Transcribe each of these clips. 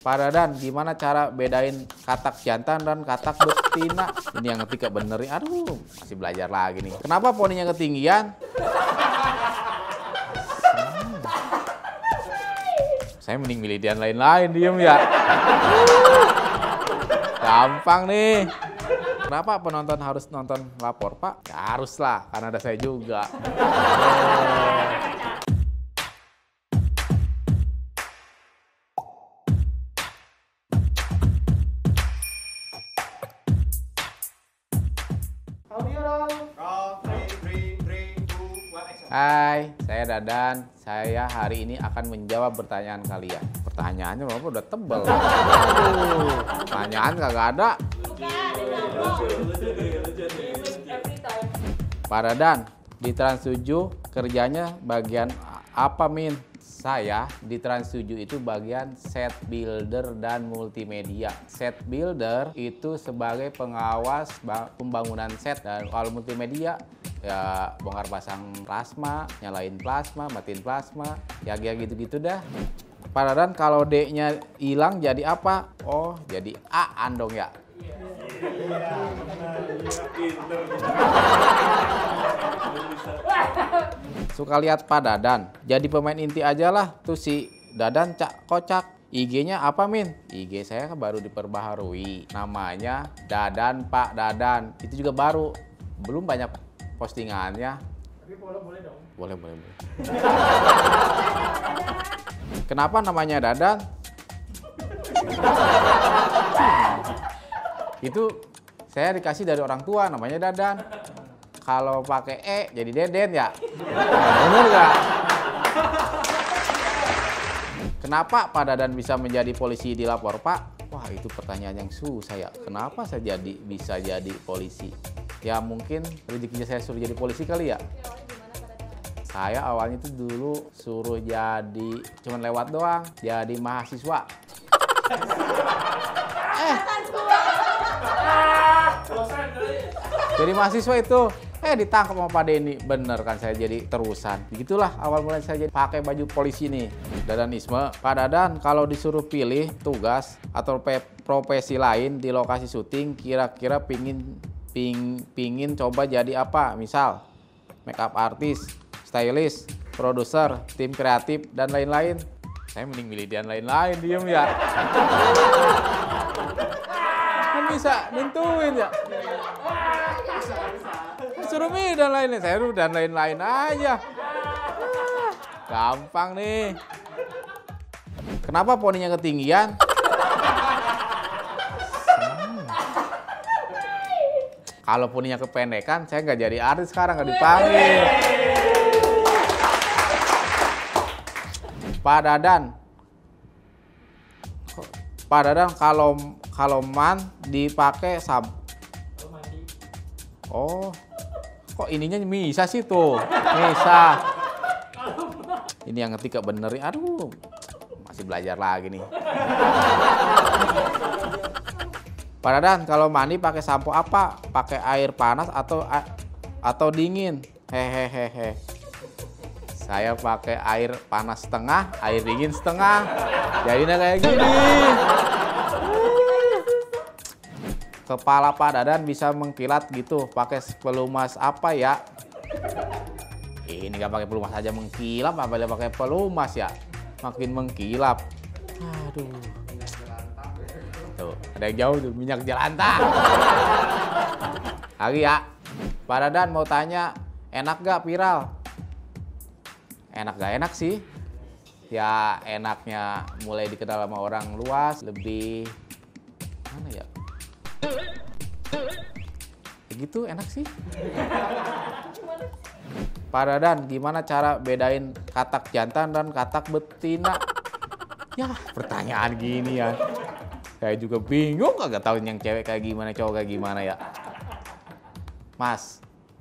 Pak Dadan, gimana cara bedain katak jantan dan katak betina? Ini yang ngetik benerin. Aduh, masih belajar lagi nih. Kenapa poninya ketinggian? Saya mending milih yang lain-lain, diem ya. Gampang nih. Kenapa penonton harus nonton Lapor, Pak? Ya haruslah, karena ada saya juga. Hai, saya Dadan. Saya hari ini akan menjawab pertanyaan kalian. Pertanyaannya Bapak udah tebel. Aduh, pertanyaan kagak ada. Pak Dadan, di Trans 7 kerjanya bagian apa, Min? Saya di Trans 7 itu bagian set builder dan multimedia. Set builder itu sebagai pengawas pembangunan set, dan kalau multimedia ya bongkar pasang plasma, nyalain plasma, matiin plasma, ya gitu-gitu dah. Pak Dadan, kalau D-nya hilang jadi apa? Oh, jadi A-an dong ya. Suka lihat Pak Dadan, jadi pemain inti aja lah. Tuh si Dadan cak kocak. IG-nya apa, Min? IG saya baru diperbaharui. Namanya Dadan Pak Dadan. Itu juga baru. Belum banyak postingannya. Tapi follow boleh dong? Boleh. Kenapa namanya Dadan? Itu saya dikasih dari orang tua, namanya Dadan. Kalau pakai E jadi Deden ya. Bener nggak? Kenapa Pak Dadan bisa menjadi polisi di Lapor, Pak? Wah, itu pertanyaan yang susah ya. Kenapa saya bisa jadi polisi? Ya mungkin rezekinya saya suruh jadi polisi kali ya. Saya awalnya itu dulu suruh jadi, cuman lewat doang, jadi mahasiswa. Jadi mahasiswa itu, ditangkap sama Pak Denny. Bener kan, saya jadi terusan. Begitulah awal mulai saya jadi pakai baju polisi nih. Dadanisme. Pak Dadan, kalau disuruh pilih tugas atau profesi lain di lokasi syuting, kira-kira pingin coba jadi apa? Misal, makeup artist, stylist, produser, tim kreatif, dan lain-lain. Saya mending milih dan lain-lain, diem ya. Kan bisa nentuin ya. Suruh milih dan lain-lain, saya dan lain-lain aja. Gampang nih. Kenapa poninya ketinggian? Kalau poninya kependekan, saya nggak jadi artis sekarang, nggak dipanggil. Pak Dadan, kalau man dipakai Oh, kok ininya bisa sih tuh? Bisa. Ini yang ngetik benerin. Aduh, masih belajar lagi nih. Pak Dadan, kalau mandi pakai sampo apa? Pakai air panas atau dingin? Hehehe. Saya pakai air panas setengah, air dingin setengah. Jadinya kayak gini. Kepala Pak Dadan bisa mengkilat gitu, pakai pelumas apa ya? Ini nggak pakai pelumas aja mengkilap, apa dia pakai pelumas ya? Makin mengkilap. Aduh. Tuh, ada yang jauh tuh, minyak jelantah. Lagi ya. Pak Dadan mau tanya, enak gak viral? Enak gak enak sih? Ya enaknya mulai dikenal sama orang luas, lebih mana ya? Begitu enak sih. Pak Dadan, gimana cara bedain katak jantan dan katak betina? Ya, pertanyaan gini ya. Saya juga bingung, kagak tahu yang cewek kayak gimana, cowok kayak gimana ya. Mas,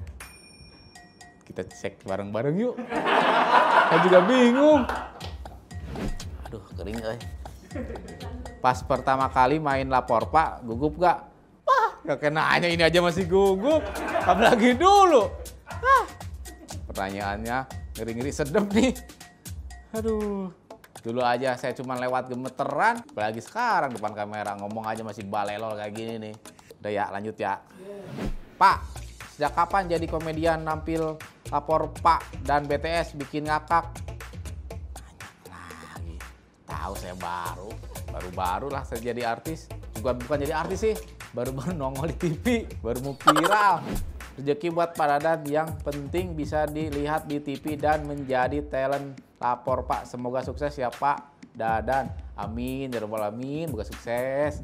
kita cek bareng-bareng yuk. Saya juga bingung. Aduh, kering guys. Pas pertama kali main Lapor, Pak, gugup gak? Kakek nanya ini aja masih gugup, apalagi dulu. Pertanyaannya ngeri-ngeri sedep nih. Aduh, Dulu aja saya cuma lewat gemeteran, apalagi sekarang depan kamera ngomong aja masih balelol kayak gini nih. Udah ya, lanjut ya. Pak, sejak kapan jadi komedian nampil lapor Pak dan BTS bikin ngakak? Nanya lagi. Tahu saya baru lah saya jadi artis. Juga bukan jadi artis sih, baru-baru nongol di TV, baru mau viral. Rezeki buat Pak Dadan yang penting bisa dilihat di TV dan menjadi talent lapor Pak. Semoga sukses ya Pak Dadan. Amin, ya rabbal alamin, semoga sukses.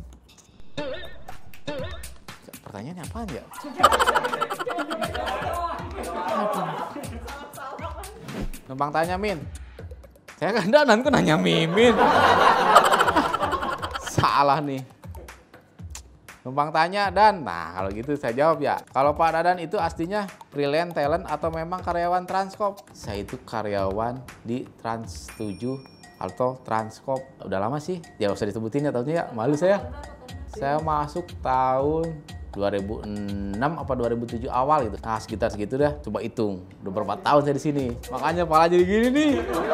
Pertanyaannya apaan ya? Numpang tanya Min. Saya kan Dadan kok nanya Mimin. Salah nih. Numpang tanya Dan. Nah kalau gitu saya jawab ya. Kalau Pak Dadan itu aslinya freelance talent atau memang karyawan Transkop? Saya itu karyawan di Trans 7 atau Transkop. Udah lama sih. Ya usah disebutin ya tahunnya ya. Malu saya. Saya masuk tahun 2006 apa 2007 awal gitu. Nah sekitar segitu dah. Coba hitung. Udah berapa tahun saya di sini. Makanya pala jadi gini nih.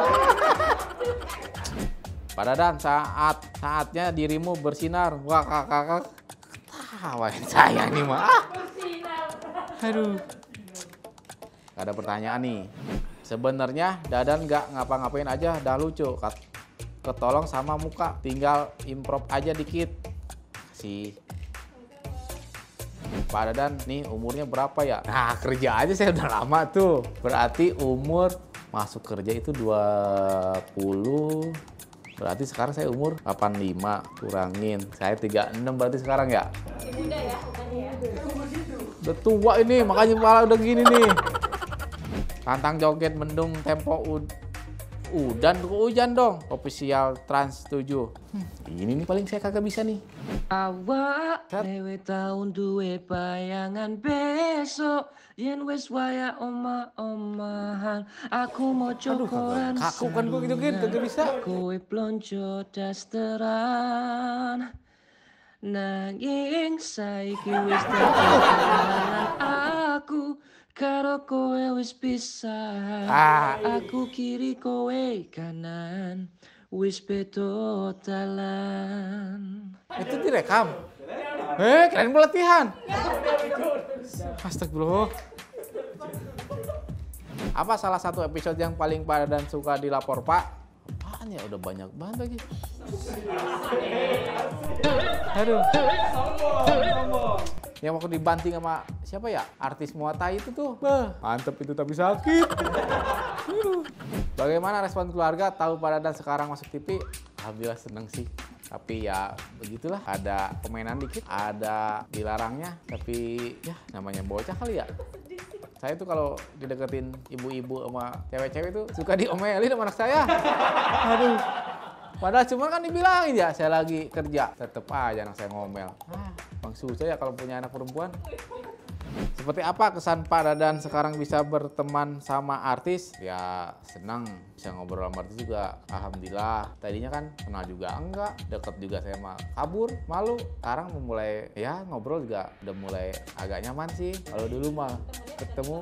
Pak Dadan, saatnya dirimu bersinar. Wah kakak. Tawain saya nih mah. Aduh. Gak ada pertanyaan nih. Sebenarnya Dadan gak ngapa-ngapain aja dah lucu. Ketolong sama muka. Tinggal improv aja dikit. Sih. Pak Dadan nih umurnya berapa ya? Nah kerja aja saya udah lama tuh. Berarti umur masuk kerja itu 20. Berarti sekarang saya umur 85 kurangin. Saya 36 berarti sekarang ya? Muda ya, udah tua ini, makanya kepala udah gini nih. Tantang joget mendung tempo udan ke hujan dong. Official Trans 7. Ini nih paling saya kagak bisa nih. Awak dewe taun duwe bayangan besok yen wis waya omahan aku mau cokolan kaku kan gue gitu kagak bisa. Kowe plonjo dasteran nanging saiki wis dadi aku karo kowe wis pisah. Aku kiri kowe kanan wis beda dalan. Itu direkam. Keren pelatihan. Astagfirullah. Apa salah satu episode yang paling Pak Dadan suka dilapor Pak? Apaan ya? Udah banyak banget lagi. Aduh. Yang waktu dibanting sama siapa ya? Artis Muay Thai itu tuh. Mantep itu tapi sakit. Bagaimana respon keluarga tahu Pak Dadan sekarang masuk TV? Alhamdulillah seneng sih. Tapi ya begitulah, ada permainan dikit, ada dilarangnya. Tapi ya namanya bocah kali ya. Saya tuh kalau dideketin ibu-ibu sama cewek-cewek tuh suka diomelin sama anak saya. Aduh. Padahal cuma kan dibilangin ya saya lagi kerja. Tetep aja anak saya ngomel. Bang susah ya kalau punya anak perempuan. Seperti apa kesan Pak Dadan sekarang bisa berteman sama artis? Ya senang bisa ngobrol sama artis juga. Alhamdulillah. Tadinya kan kenal juga enggak, deket juga saya mah kabur, malu. Sekarang mulai ya ngobrol juga udah mulai agak nyaman sih. Kalau dulu mah ketemu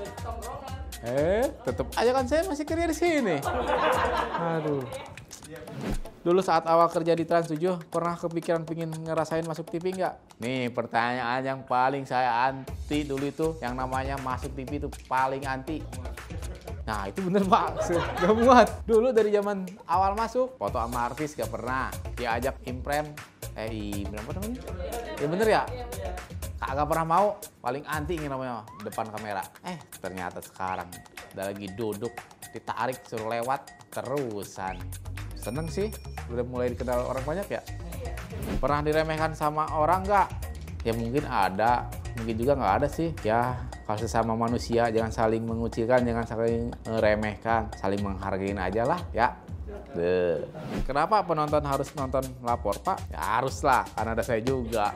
tetep aja kan saya masih kerja di sini. Aduh. Dulu saat awal kerja di Trans 7, pernah kepikiran pengen ngerasain masuk TV nggak? Nih pertanyaan yang paling saya anti dulu itu, yang namanya masuk TV itu paling anti. Nah itu bener Pak, gak muat. Dulu dari zaman awal masuk, foto sama artis gak pernah. Diajak imprem, imprem apa namanya? Ya bener ya? Kagak pernah mau, paling anti ini namanya depan kamera. Ternyata sekarang udah lagi duduk, ditarik suruh lewat, terusan. Seneng sih, udah mulai dikenal orang banyak ya. Pernah diremehkan sama orang nggak? Ya mungkin ada, mungkin juga nggak ada sih. Ya kalau sesama manusia jangan saling mengucilkan, jangan saling meremehkan, saling menghargain aja lah ya. Kenapa penonton harus nonton lapor Pak? Ya harus lah, karena ada saya juga.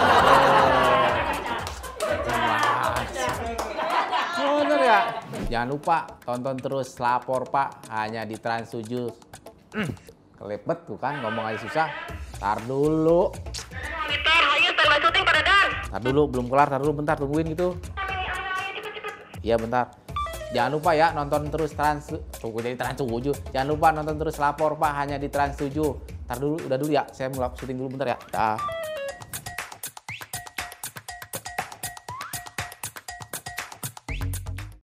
Bener ya? Jangan lupa tonton terus lapor Pak, hanya di Trans 7. Kelepet tuh kan, ngomong aja susah. Tar dulu. Tar dulu, belum kelar, tar dulu bentar, tungguin gitu. Iya bentar. Jangan lupa ya nonton terus jadi Trans 7. Jangan lupa nonton terus Lapor Pak hanya di Trans 7. Ntar dulu, udah dulu ya. Saya mau syuting dulu bentar ya. Dah.